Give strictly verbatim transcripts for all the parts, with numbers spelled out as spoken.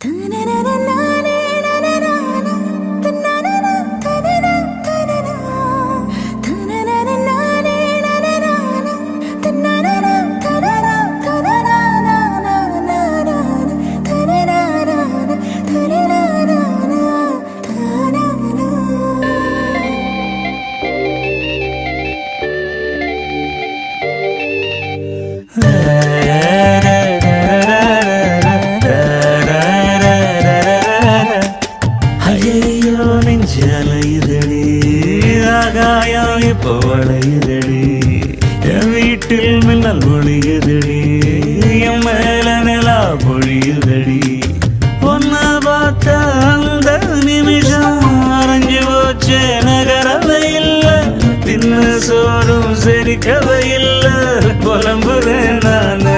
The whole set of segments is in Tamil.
வீட்டில் மின்னல் ஒளியுதடி, என் மேல நிலா பொழியுதடி. ஒன்ன பார்த்த அந்த நிமிஷம் அரைஞ்சு போச்சே, நகரவை இல்ல, தின்னு சோறும் செரிக்கவை இல்ல, புலம்புறேன் நானு.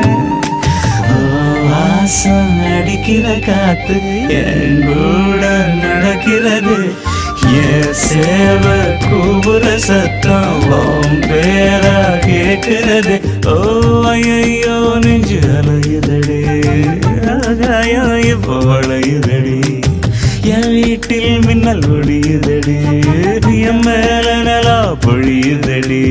வாசம் அடிக்கிற காத்து என் கூட நடக்கிறது, என் சேவ கூபுர சத்தம் உன் பேரா கேட்கிறது. ஓ ஐயோ நெஞ்சு அலையுதடி, ஆகாயம் இப்போ வளையுதடி, என் வீட்டில் மின்னல் ஒளியுதடி, என் மேல நிலா பொழியுதடி.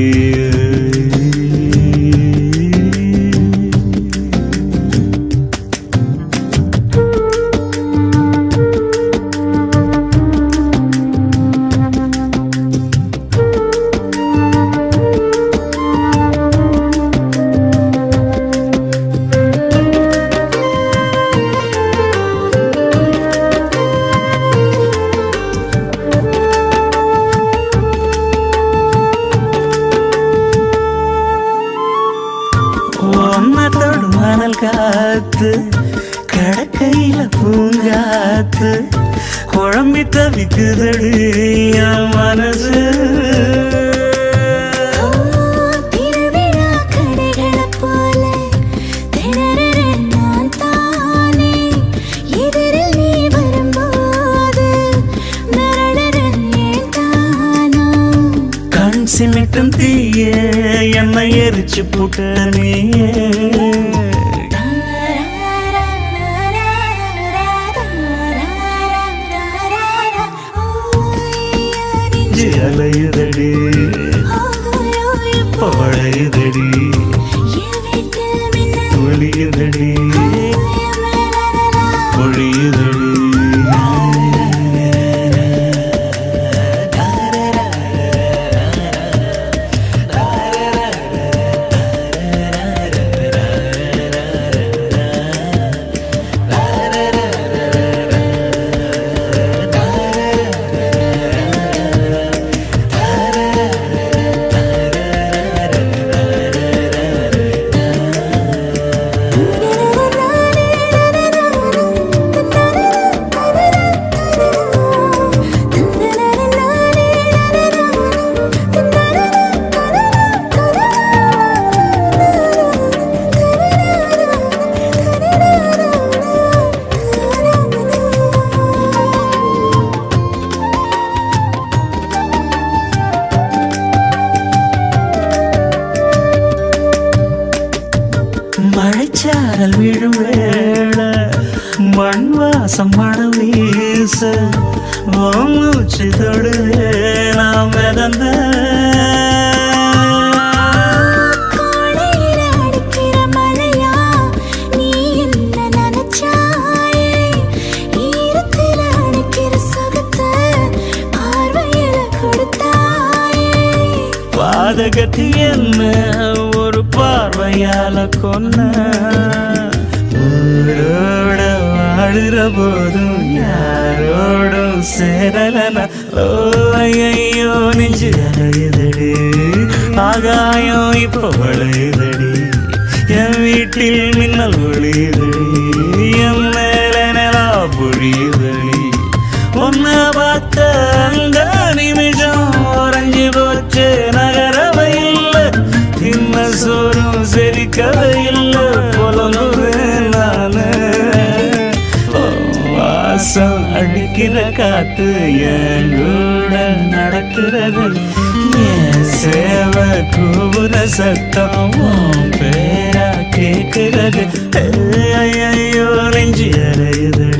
ஒன்னத்தோடு மணல் காத்து, கடக்கையில பூங்காத்து, குழம்பி தவிக்குதடி என் மனசு. கண் சிமிட்டும் தீய என்னை எரிச்சு போட்ட நீயே, அலையுதடி பழையுதடி ஒளியுதடி பொழியுதடி. மழைச்சாரல் விழும் வேள மண் வாசம் மணம் வீச, மூச்சு தொடுவே நாம் மிதந்த பாதகத்தி என்ன ஒரு பார்வையால கொன்ன, ஊரோட வாழுற போதும் யாரோடும் சேரலனா. ஓ ஐயோ நெஞ்சு அலையுதடி, ஆகாயம் இப்போ வளையுதடி, என் வீட்டில் மின்னல் ஒளியுதடி, என் மேல நிலா பொழியுதடி. ஒன்ன பார்த்த அந்த நிமிஷம் உறைஞ்சு போச்சு, நகரவை இல்ல, தின்ன சோறும் செரிக்கவை இல்ல, புலம்புறேன் நானு. வாசம் அடிக்கிற காத்து என் கூட நடக்கிறது, என் சேவ கூபுர சத்தம் உன் பேரா கேட்கிறது. ஐயோ நெஞ்சு அலையுது.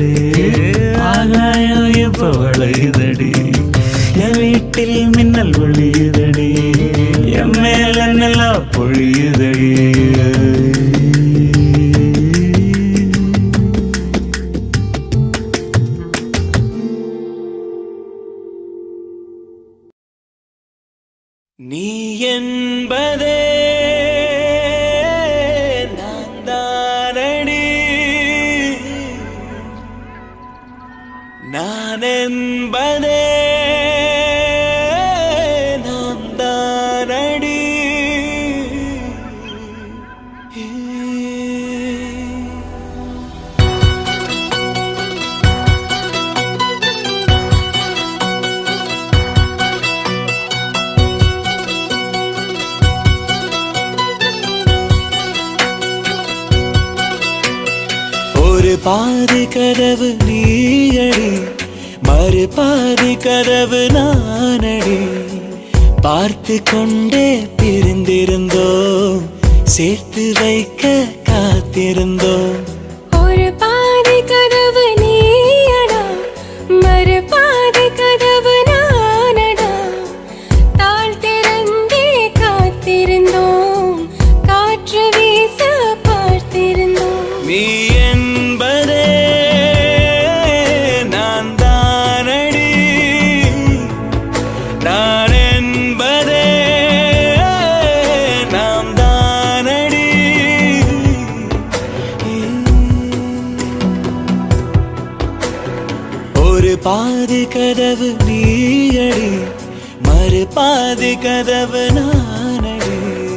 என்பதே நாம் தானடி. ஒரு பாதி கதவு நீயடி, மறு பாதி கதவு நானடி. பார்த்து கொண்டே பிரிந்திருந்தோம், சேர்த்து வைக்க காத்திருந்தோம். ஒரு பாதி கதவு நீயடா, மறு பாதி கதவு நானடா. தாழ் திறந்தே காத்திருந்தோம், காற்று வீச பார்த்திருந்தோம். நீ என்பதே நான் தானடி, நான் என்பதே நாம் தானடி. ஒரு பாதி கதவு நீயடி, மறு பாதி கதவு நானடி.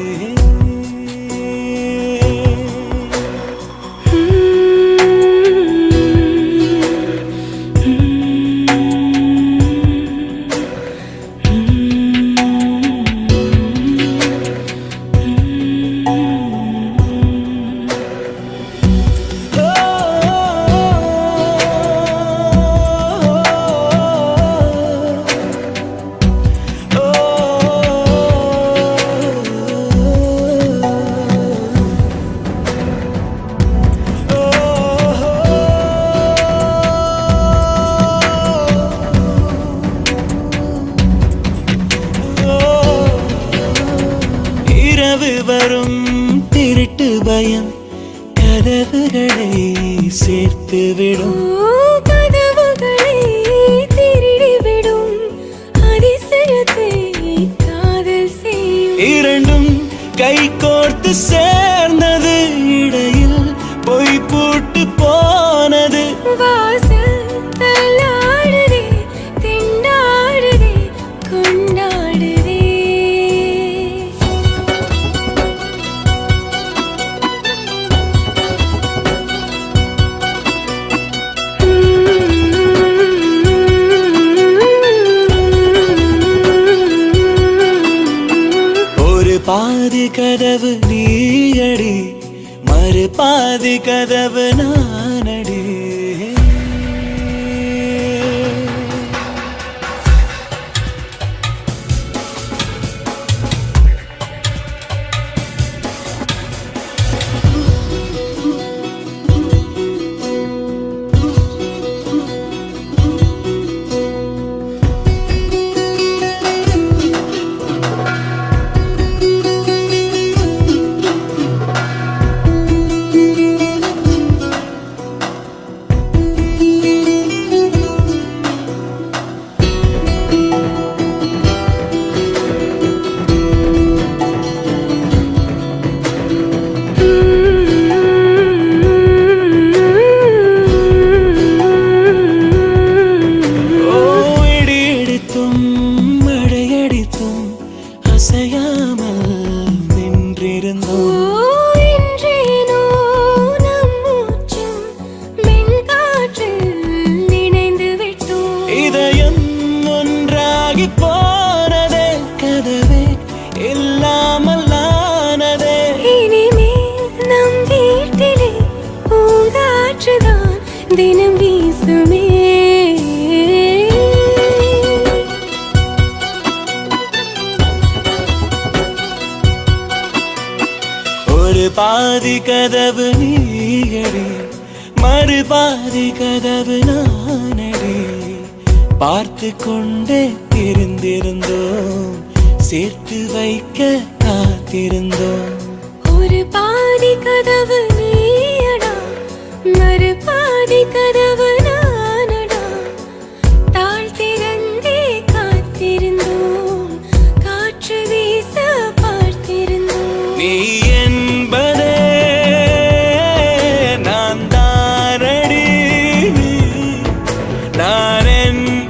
இரவு வரும் திருட்டு பயம் கதவுகளை சேர்த்துவிடும். கதவுகளை திருடிவிடும், அதிசயத்தை காதல் செய்யும். இரண்டும் கை கோர்த்து சேர்ந்தது, இடையில் பொய் பூட்டு போனது. வாசல் தள்ளாடுதே, திண்டாடுதே, கொண்டாடுதே. ஒரு பாதி கதவு நீயடி, மறு பாதி கதவு நானடி. அசையாமல் நின்றிருந்தோம். இன்றேனோ நம் மூச்சும் மென்காற்றில் இணைந்து விட்டோம். இதயம் ஒன்றாகி போனதே, கதவே இல்லாமல் ஆனதே. இனிமேல் நம் வீட்டிலே பூங்காற்றுதான் தினம் வீசுமே. ஒரு பாதி கதவு நீயடி, மறு பாதி கதவு நானடி. பார்த்து கொண்டே இருந்திருந்தோம், சேர்த்து வைக்க காத்திருந்தோம். ஒரு பாதி கதவு நீயடா, மறு பாதி கதவு நானடா. தாழ் திறந்தே காத்திருந்தோம், காற்று வீச பார்த்திருந்தோம். நீ என்பதே நான் தானடி, நான்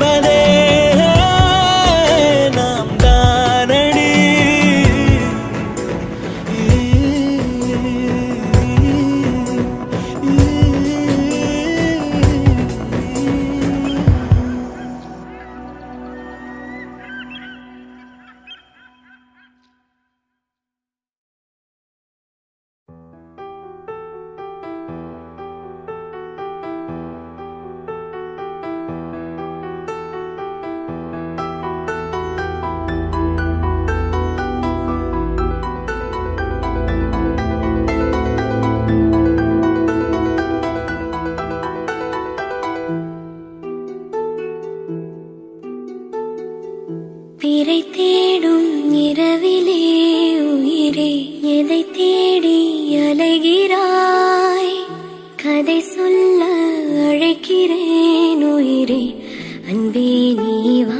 சொல்ல அழைக்கிறேன் உயிரே அன்பே நீ வா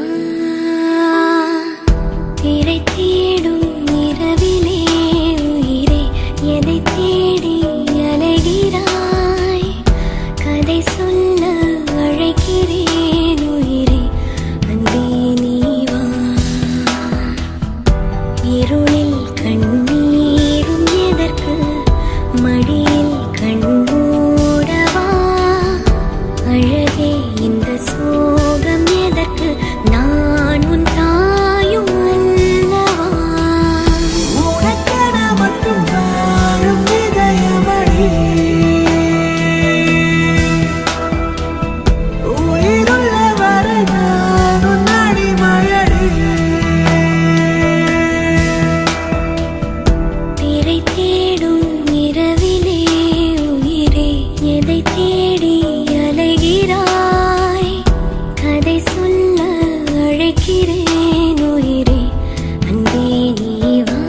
திரை தேடும் இரவிலே உயிரே எதை தேடி அலைகிறாய் கதை சொல்ல அழைக்கிறேன் உயிரே அன்பே நீ வா இருளில் கண்ணீரும் எதற்கு மடியில் கண்மூடவா அழகே இந்த சோகம் எதற்கு நான் உன் தாயும் அல்லவா உனக்கென மட்டும் வாழும் இதயமடி உயிருள்ள வரை நான் உன் அடிமையடி திரை தேடும் இரவிலே உயிரே எதை தேடி அலைகிறாய் கதை சொல்ல அழைக்கிறேன் உயிரே அன்பே நீ வா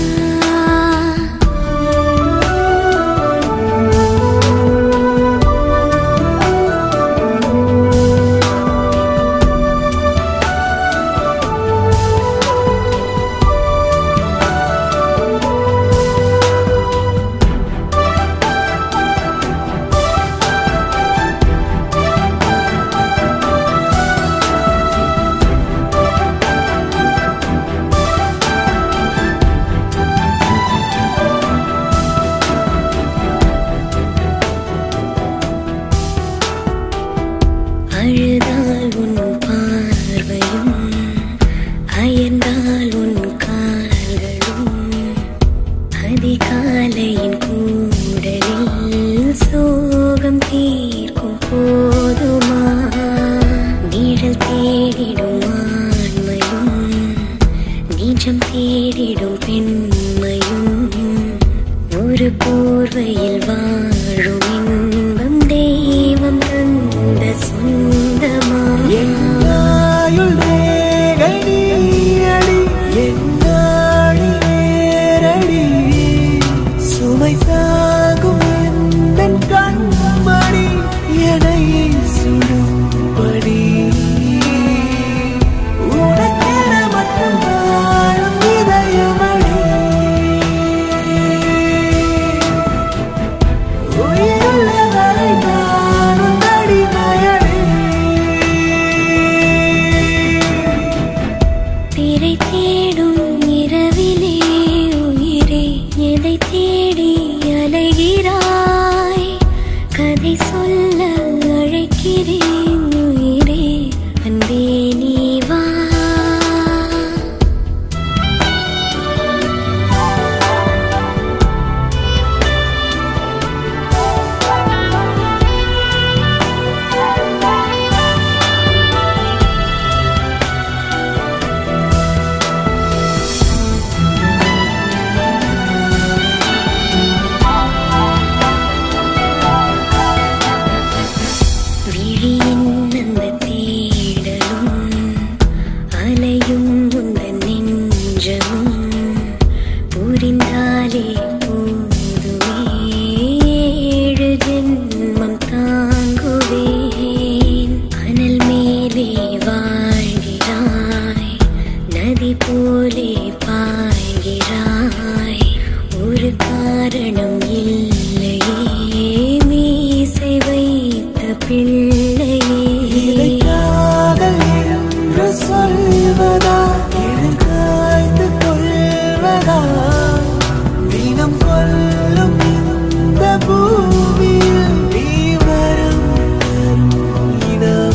அழுதால் உன் பார்வையும் அயர்ந்தால் உன் கால்களும் அதிகாலையின் கூடலில் சோகம் தீர்க்கும் போதுமா நிழல் தேடிடும் ஆண்மையும் நிஜம் தேடிடும் பெண்மையும் ஒரு போர்வையில் வாழும் இன்பம் தெய்வம் தந்த சொந்தமா என்னாயுள் ரேகை நீயடி என்னாடி நேரடி சுமை தாங்கும் எந்தன் கண்மணி எனை சுடும்படி உனக்கென மட்டும் வாழும் இதயமடி உயிருள்ள வரை நான் உன் அடிமையடி திரை தேடும் இரவிலே உயிரே எதை தேடி அலைகிறாய் கதை சொல்ல அழைக்கிறேன் உயிரே அன்பே நீ வா விழியின் அந்த தேடலும் அலையும் உந்தன் நெஞ்சமும் புரிந்தாலே போதுமே ஏழு ஜென்மம் தாங்குவேன் அனல் மேலே வாழ்கிறாய் நதி போலே பாய்கிறாய் ஒரு காரணம் இல்லையே மீசை வைத்த பிள்ளையே இதை காதல் என்று சொல்வதா எதிர்காய்ந்து கொள்வதா தினம் கொல்லும் இந்த பூமியில் நீ வரும் தரும் இனம்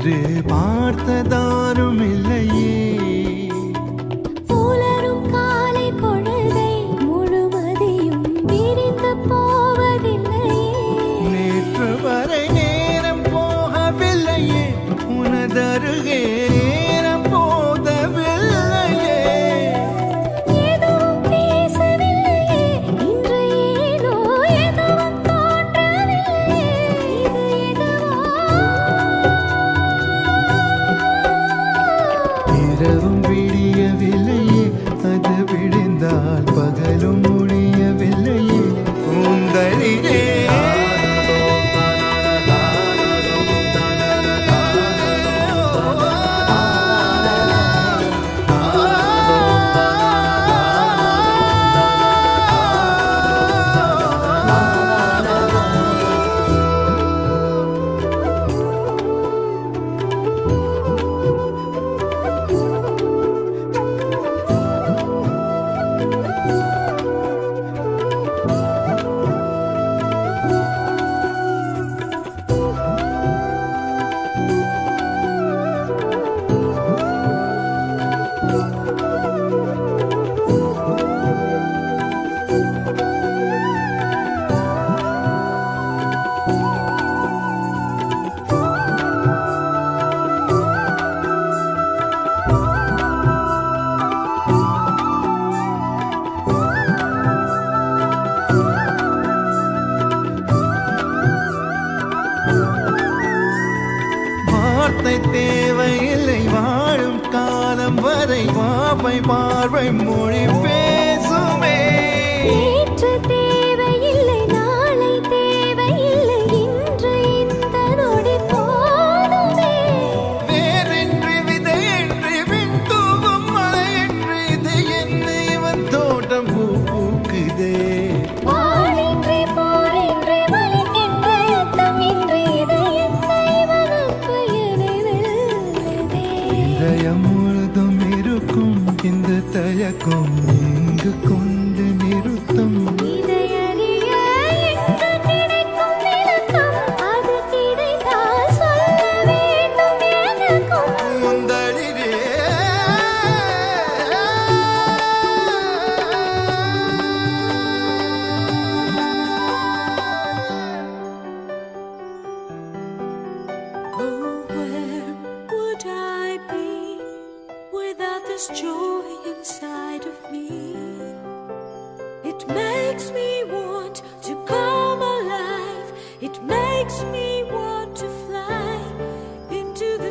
என்று பார்த்ததாரும் இல்லையே. புலரும் காலை பொழுதை முழுவதையும் பிரிந்து போவதில்லையே. நேற்று வரை நேரம் போகவில்லையே, உனதருகே நேரம் போதவில்லையே. எதுவும் பேசவில்லையே, இன்று ஏனோ எதுவும் தோன்றவில்லையே. இது எதுவோ இரவும் விடியவில்லையே, அது விடிந்தால் பகலும் முடியவில்லையே. கூந்தலிலே வார்த்தை தேவையில்லை, வாழும் காலம் வரை வாப்பை பார்வை மொழி பேசுமே. நேற்று தேவையில்லை, நாளை தேவையில்லை, இன்று இந்த நொடி போதுமே. வேறின்றி விதையின்றி விண் தூவும் மழையின்றி இது என்ன இவன் தோட்டம் பூ பூக்குதே. வாளின்றி போரின்றி வலிக்கின்ற யுத்தமின்றி இது என்ன இவனுக்கு என்னை வெல்லுதே. இதயம் முழுதும் இருக்கும் இந்த தயக்கம் எங்கு கொண்டு நிறுத்தம். இதை அறிய எங்கு கிடைக்கும் விளக்கம், அது கிடைத்தால் சொல்ல வேண்டும் எனக்கும். முந்தளிரே Oh, where would I be without this joy inside of me? It makes me want to come alive. It makes me want to fly into the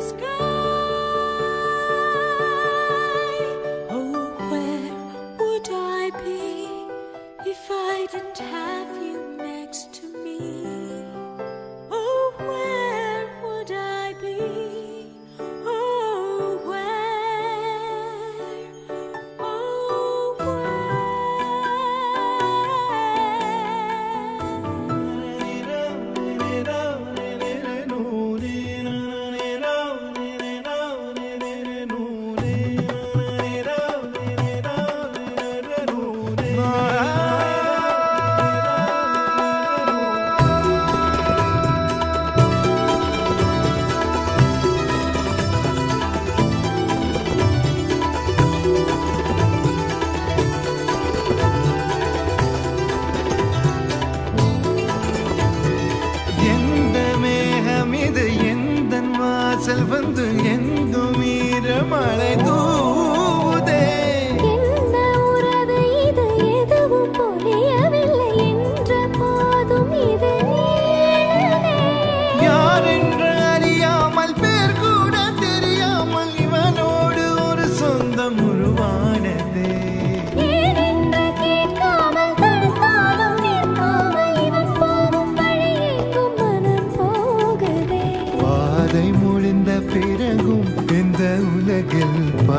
sky. Oh, where would I be if I didn't have you next to me? Oh, where would I be? Oh, where? Oh, எந்த மேகம் இது எந்தன் வாசல் வந்து எங்கும் ஈரமழை தூவுதே. என்ன உறவு இது, எதுவும் புரியவில்லை என்ற போதும் இது நீளுதே. யாரென்று அறியாமல் பேர் கூட தெரியாமல் இவனோடு ஒரு சொந்தம் உருவானதே. ஏனென்று கேட்காமல் தடுத்தாலும் நிற்காமல் இவன் போகும் வழியேக்கும் மனம் போகுதே. பாதை முடிந்த பிறகும் இந்த உலகில்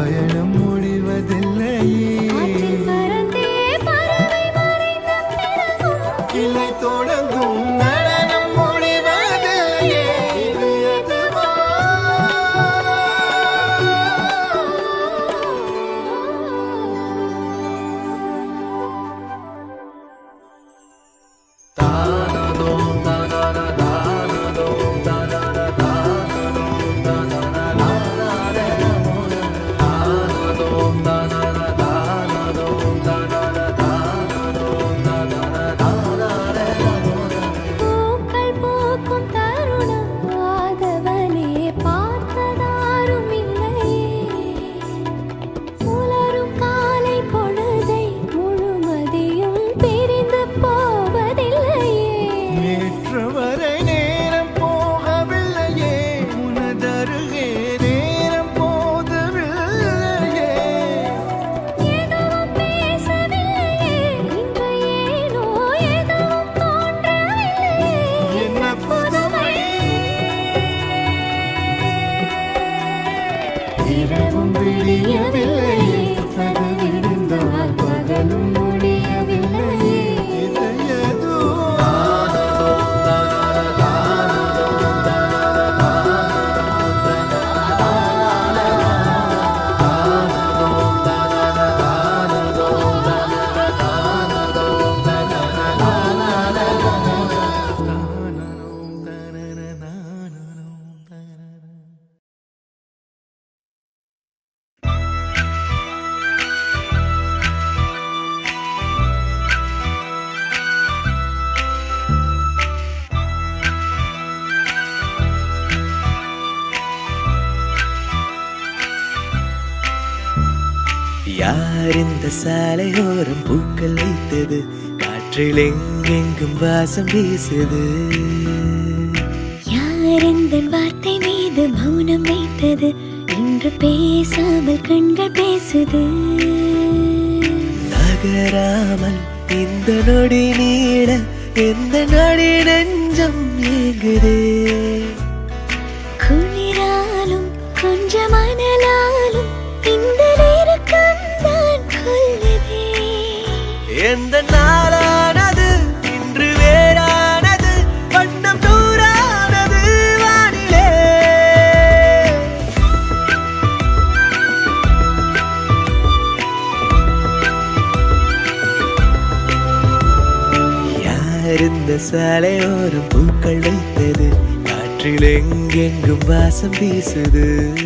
யார் இந்த சாலையோரம் பூக்கள் வைத்தது காற்றில் எங்கெங்கும் வாசம் வீசுது யார் இந்த வார்த்தை மீது மௌனம் வைத்தது இன்று பேசாமல் கண்கள் பேசுது நகராமல் இந்த நொடி நீட எந்த நொடி நெஞ்சம் ஏங்குதே குளிராலும் கொஞ்சம் அனலாலும் இந்த நெருக்கம் தான் கொல்லுதே எந்த நாளானது இன்று வேறானது வண்ணம் தூரானது வானிலே யார் இந்த சாலையோரம் பூக்கள் வைத்தது காற்றில் எங்கெங்கும் வாசம் வீசுது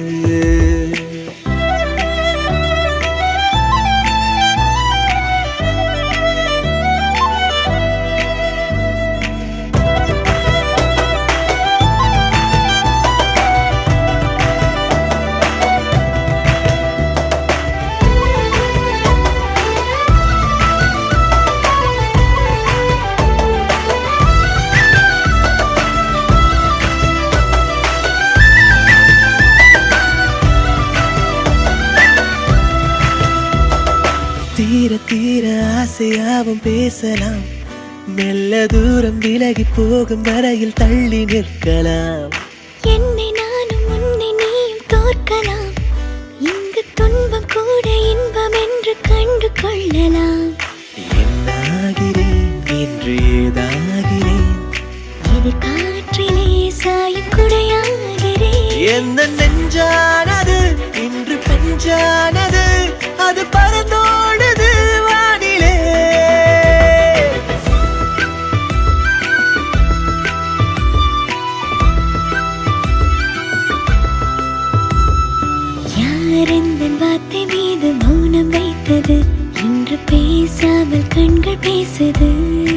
தீர தீர ஆசையாவும் பேசலாம் மெல்ல தூரம் விலகி போகும் வரையில் தள்ளி நிற்கலாம் என்னை நானும் உன்னை நீயும் தோற்கலாம் இங்கு துன்பம் கூட இன்பம் என்று கண்டு கொள்ளலாம் என்னாகிறேன் என்று ஏதாகிறேன் இது காற்றிலே சாயும் குடையாகிறேன் எந்த நெஞ்சானது இன்று பெஞ்சானது அது பறந்தோடுது வானிலே யார் இந்த வார்த்தை மீது மௌனம் வைத்தது இன்று பேசாமல் கண்கள் பேசுது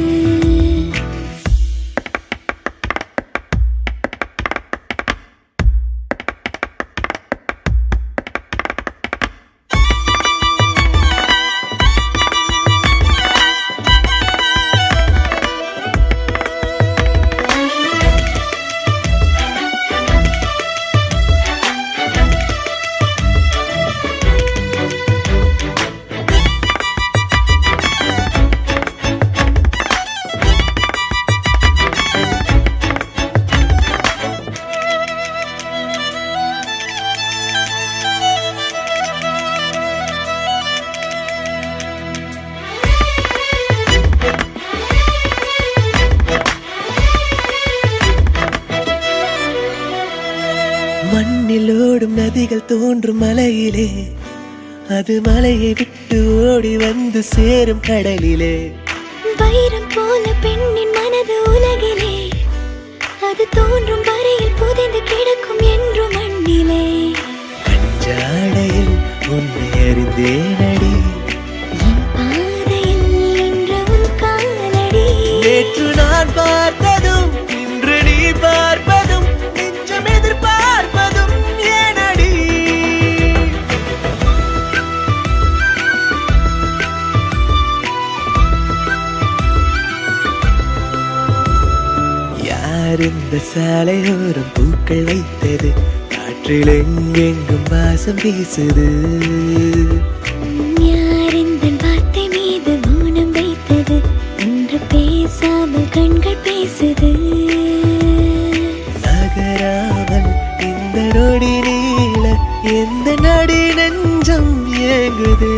மண்ணில் ஓடும் நதிகள் தோன்றும் மலையிலே அது மலையை விட்டு ஓடி வந்து சேரும் கடலிலே வைரம் போல பெண்ணின் மனது உலகிலே அது தோன்றும் வரையில் புதைந்து கிடக்கும் என்று மண்ணிலே கஞ்சாடையில் உன்னை அறிந்தேனடி என் பாதையில் இன்று உன் காலடி நேற்று நான் பார்த்ததும் இன்று நீ பார்ப்பதும் நெஞ்சம் எதிர்பார்ப்பதும் ஏனடி யார் இந்த சாலையோரம் பூக்கள் வைத்தது காற்றில் எங்கெங்கும் வாசம் வீசுது யார் இந்த வார்த்தை மீது மௌனம் வைத்தது இன்று பேசாமல் கண்கள் பேசுது நகராமல் இந்த நொடி நீள எந்த நடி நெஞ்சம் ஏங்குதே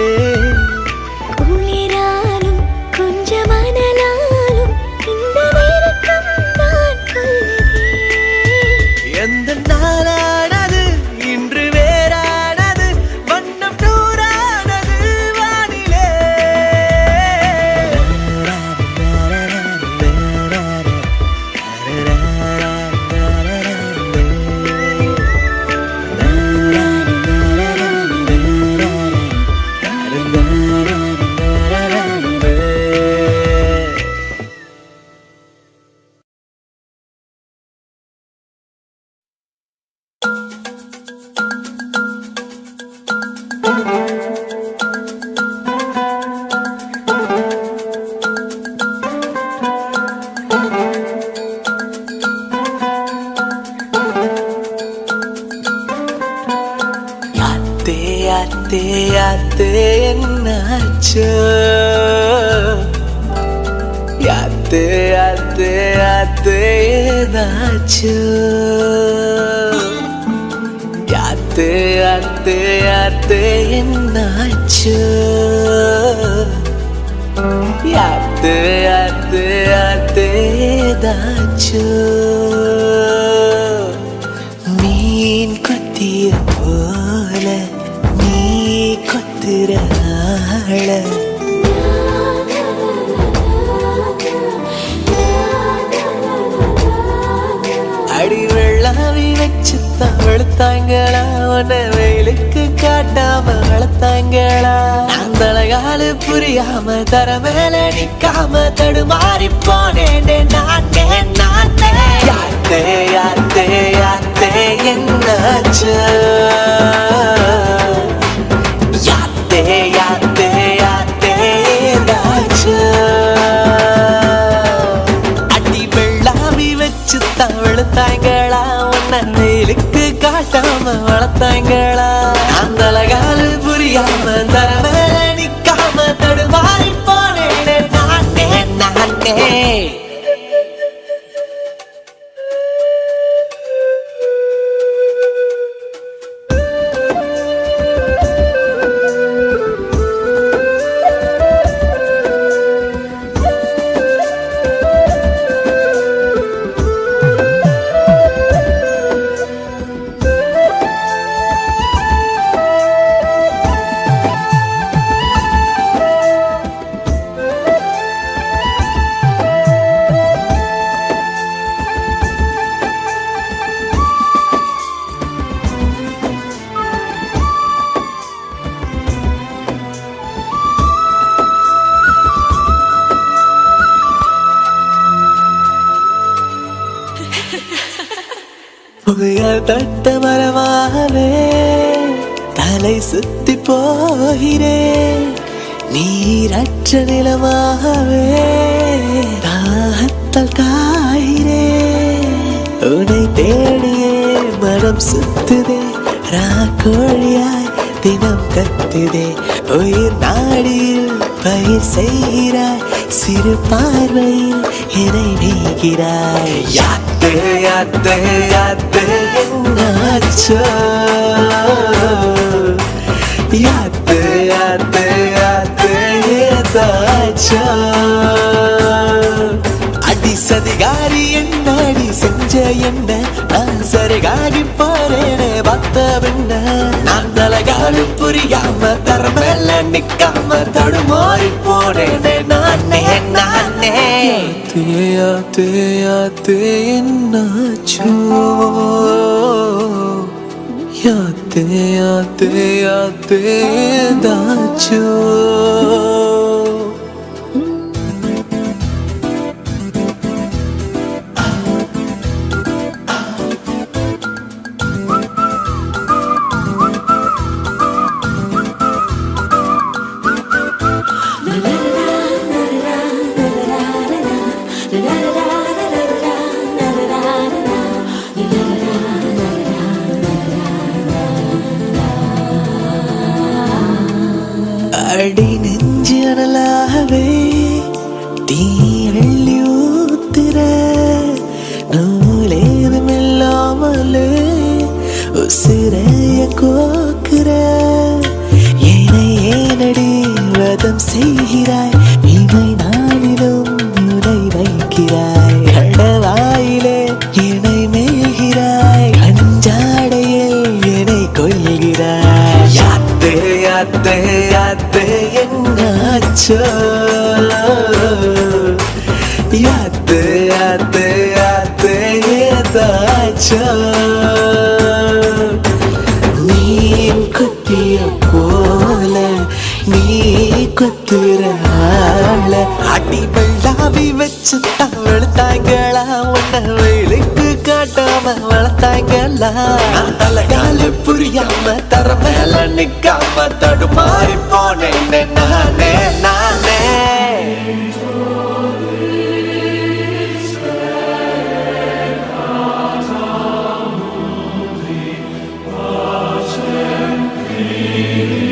குளிராலும் கொஞ்சம் அனலாலும் இந்த நெருக்கம் தான் கொல்லுதே எந்த நாளானது இன்று வேறானது வண்ணம் தூரானது வானிலே யாத்தே யாத்தே என்னாச்சோ யாத்தே யாத்தே யாத்தே ஏதாச்சோ யாத்தே யாத்தே யாத்தே என்னாச்சோ யாத்தே யாத்தே யாத்தே ஏதாச்சோ மீன் கொத்திய போல நீ கொத்துற ஆள அடி வெள்ளாவி வச்சு தான் வளர்த்தாங்களா உன்னை வெயிலுக்கு காட்டாம வளர்த்தாங்களா நான் தலைகாலு புரியாம தர மேல நிக்காம தடுமாறி போனேன் நானே நானே யாத்தே யாத்தே யாத்தே என்னாச்சு யாத்தே யாத்தே யாத்தே ஏதாச்சு அடி வெள்ளாவி வச்சு தான் வளர்த்தாங்களா உன்னை வெயிலுக்கு காட்டாம வளர்த்தாங்களா நான் தலைகாலு புரியாம தர மேல நிக்காம தடுமாறி போனேன் நானே நானே புயல் தட்ட மரமாகவே தலை சுத்தி போகிறேன் நீரற்ற நிலமாகவே தாகத்தால் காகிறேன் உன்னை தேடியே மனம் சுத்துதே ராக்கோழியாய் தினம் கத்துதே உயிர் நாடியில் பயிர் செய்கிறாய் சிறு பார்வையில் என்னை நீக்கிறாய் யாத்தே யாத்தே யாத்தே என்னாச்சோ யாத்தே யாத்தே யாத்தே ஏதாச்சோ அடி சதிகாரி என்னாடி செஞ்ச என்ன நான் சரிகாகி போறேனே பார்த்த பின்ன நான் தலைகாலு புரியாம தர மேல நிக்காம தடுமாறி போறேனே நானே நானே யாத்தே யாத்தே என்னாச்சோ யாத்தே யாத்தே யாத்தே ஏதாச்சோ அடி நெஞ்சு அனலாகவே தீ அள்ளி ஊத்துற நூலேதும் இல்லாமலே உசிரைய கோக்குற ஏனை ஏனடி வதம் செய்கிறாய் இவை நானிலும் உரை வைக்கிறாய் கடவாயிலே என்னை மேய்கிறாய் கஞ்சாடையில் என்னை கொள்கிறாய் யாத்தே யாத்தே யாத்தே என்னாச்சோ யாத்தே யாத்தே யாத்தே ஏதாச்சோ மீன் கொத்திய போல நீ கொத்துற ஆள அடி வெள்ளாவி வச்சு தான் வளர்த்தாங்களா உன்னை வெயிலுக்கு காட்டாம வளர்த்தாங்களா நான் தலைகாலு புரியாம தர மேல நிக்காம தடுமாறி போனேன் நானே நானே Thank you.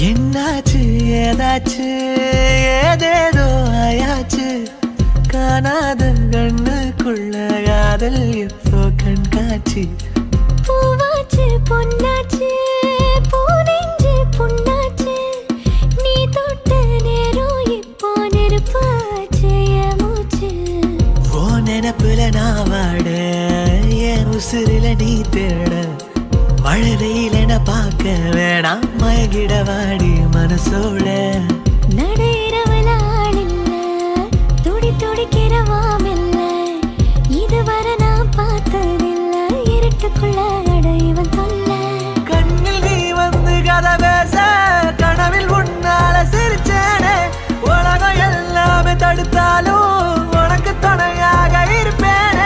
என்னாச்சு ஏதாச்சு ஏதேதோ ஆயாச்சு காணாத கண்ணுக்குள்ள காதல் எப்போ கண்காட்சி பூவாச்சு பொன்னாச்சு பூனெஞ்சு புண்ணாச்சு நீ தொட்ட நேரம் இப்போ நெருப்பாச்சு என் மூச்சு ஓ நினப்புல நான் வாட என் உசுரில நீ தேட மழை வெயிலென பார்க்க வேணாம் மயங்கிட வாடி மனசோட நடையிறவளாளில்ல துடி துடிக்கிறவாமில்ல இதுவரை நான் பார்த்ததில்ல இருட்டுக்குள்ள அடைவன் தொல்ல கண்ணில் நீ வந்து கதை பேச கனவில் உன்னால சிரிச்சேனே உலகம் எல்லாமே தடுத்தாலும் உனக்கு துணையாக இருப்பேனே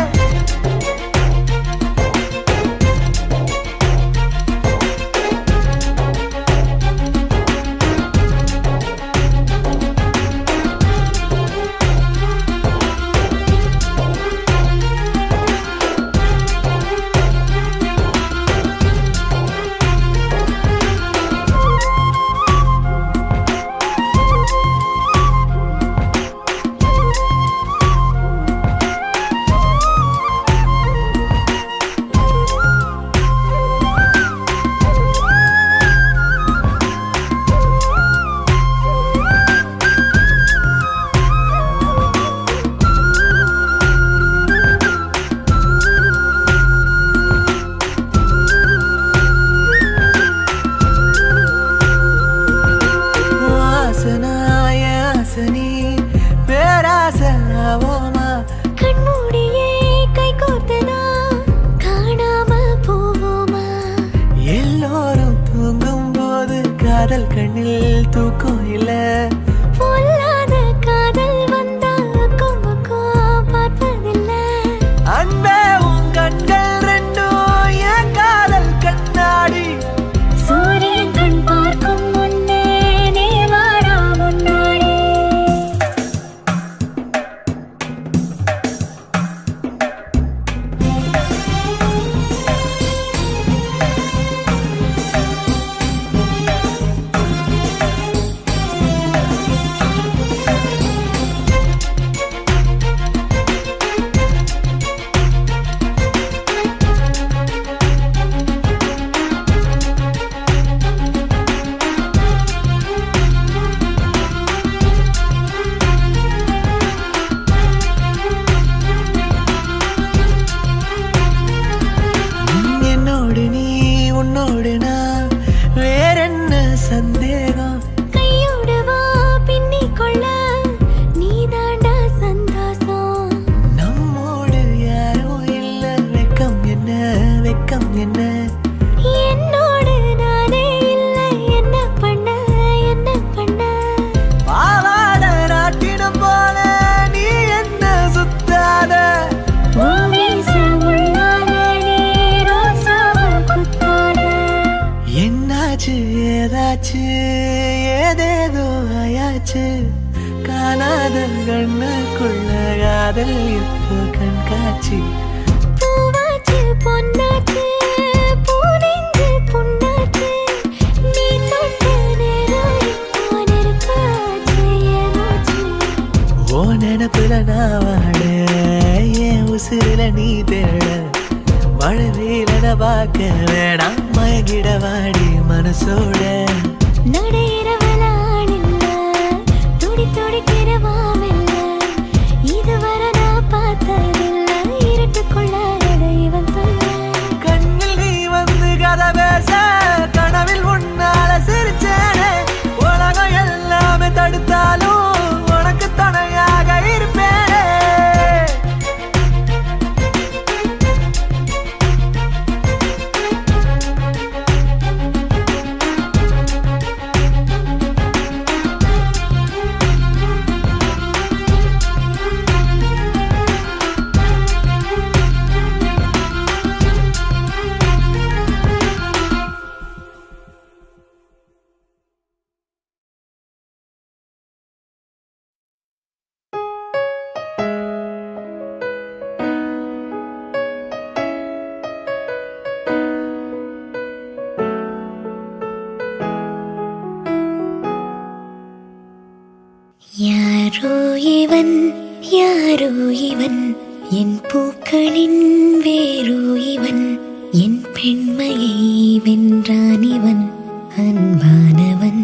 கண்மூடியே கை கோர்த்ததா காணாம போவோமா எல்லோரும் தூங்கும் போது காதல் கண்ணில் தூக்கம் இல்ல பொல்லாத காதல் வந்தா அக்கம் பக்கம் பார்ப்பதில்ல அன்பே உன் கண்கள் ரெண்டும் என் காதல் கண்ணாடி சூரியன் கண் பார்க்கும் முன்னே நீ வாடா முன்னாடி என்னோடு நீ உன்னோடு நான் வேறென்ன சந்தேகம் கையோடு வா பின்னிக் கொள்ள நீ தாண்டா சந்தோஷம் நம்மோடு யாரும் இல்ல வெக்கம் என்ன வெக்கம் என்ன என்னோடு நானே இல்லை என்ன பண்ண என்ன பண்ண பாவாட நாட்டினம் போல நீ என்ன சுத்தாத என்னாச்சு ஏதாச்சு ஏதேதோ ஆயாச்சு காணாத கண்ணுக்குள்ள காதல் இப்போ கண்காட்சி பூவாச்சு பொன்னாச்சு பூனெஞ்சு புண்ணாச்சு நீ தொட்ட நேரம் இப்போ நெருப்பாச்சு என் மூச்சு ஓ நினப்புல நான் வாட என் உசுரில நீ தேட மழை வெயிலென பார்க்க வேணாம் மயங்கிட வாடி மனசோட நடையிறவளாளில்ல துடி துடிக்கிறவாமில்ல இதுவரை நான் பார்த்ததில்ல இருட்டுக்குள்ள அடைவன் தொல்ல கண்ணில் நீ வந்து கதை பேச கனவில் உன்னால சிரிச்சேனே உலகம் எல்லாமே தடுத்தாலும் உனக்கு துணையாக இருப்பேனே யாரோ இவன் யாரோ இவன் என் பூக்களின் வேரோ இவன் என் பெண்மையை வென்றான் இவன் அன்பானவன்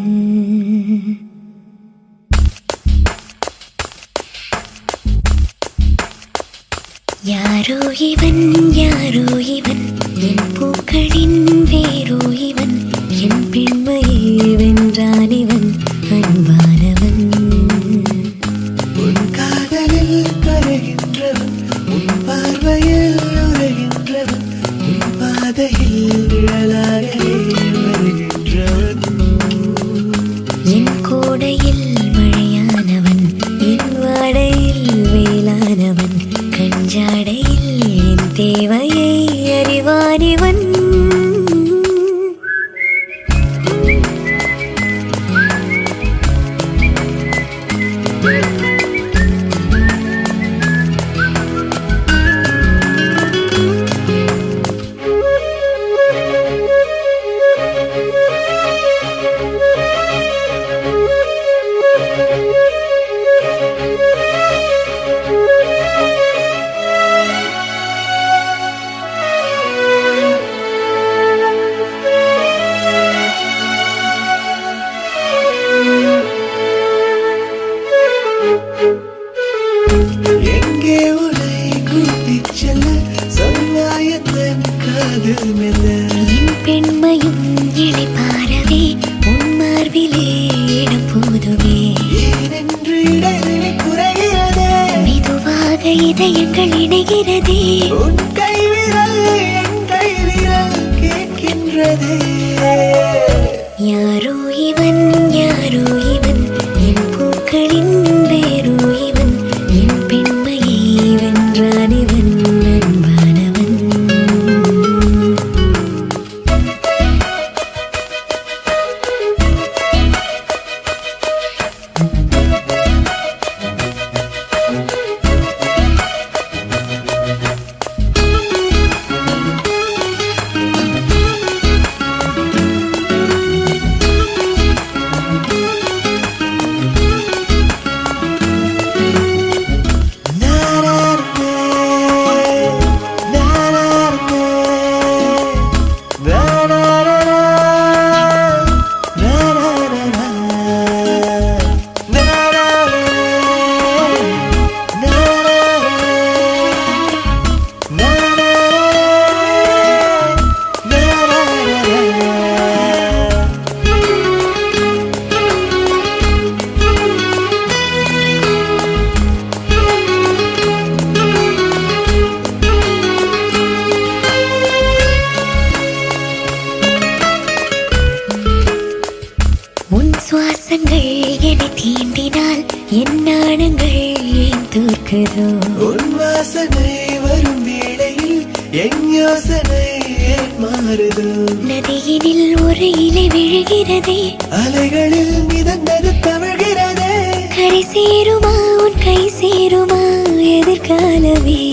யாரோ இவன் யாரோ இவன் என் பூக்களின் வேரோ இவன் என் பெண்மையை வென்றான் இவன் அன்பானவன் உன் காதலில் கரைகின்றவன் உன் பார்வையில் உரைகின்றவன் உன் பாதையில் நிழலாக வருகின்றவன் என் கோடையில் மழையானவன் என் வாடையில் வேளானவன் கஞ்சாடையில் என் தேவையை அறிவானிவன் எங்கே உன்னை கூட்டிச் செல்ல சொல்வாயத்தன் காதல் மெல்ல என் பெண்மையும் இளைப்பாரவே உன் மார்பிலே இடம் போதுவே ஏனென்று இடைவெளி குறைகிறதே மெதுவாக இதயங்கள் இணைகிறதே உன் கைவிரல் என் கைவிரல் கேட்கின்றதே யாரோ இவன் யாரோ இவன் என் பூக்களின் வேரோ இவன் என் பெண்மையை வென்றான் இவன் அன்பானவன் உன் சுவாசங்கள் என்னை தீண்டினால் என் நாணங்கள் ஏன் தோற்குதோ உன் வாசனை வரும் வேளையில் என் யோசனை ஏன் மாறுதோ நதியினில் ஒரு இலை விழுகிறதே அலைகளில் மிதந்தது தவழ்கிறதே கரை சேருமா உன் கை சேருமா எதிர்காலமே